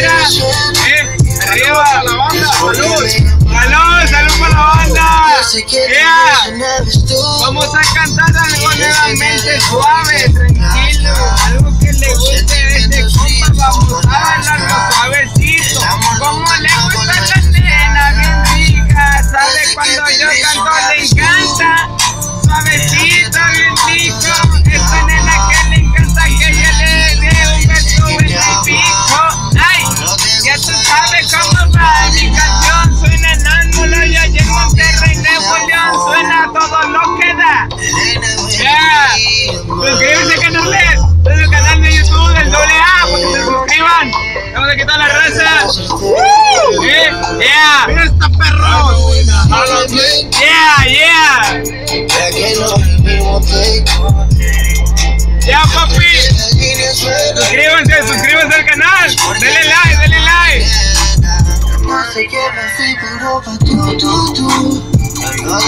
mira. Arriba, la banda. Salud. Salud para la banda. Vamos a cantar algo nuevamente suave, tranquilo. Algo que le guste a este compa. Vamos a bailarlo suavecito. Como le gusta a la nena, bien rica. Sabe cuando yo canto le encanta. Suavecito, bien rico. Esta nena que le encanta que ella le dé un beso en el pico. Ay, ya tú sabes cómo va mi canción. Suena en Ángulo y allá en Monterrey, Nuevo León. Suena todo lo que da. Suscríbanse al canal del canal de YouTube del AA, para que se suscriban. Vamos a quitar la raza. Mira esta perro. Ya papi. Suscríbanse al canal. Denle like.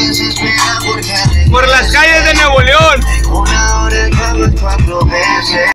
Por las calles de Nuevo León.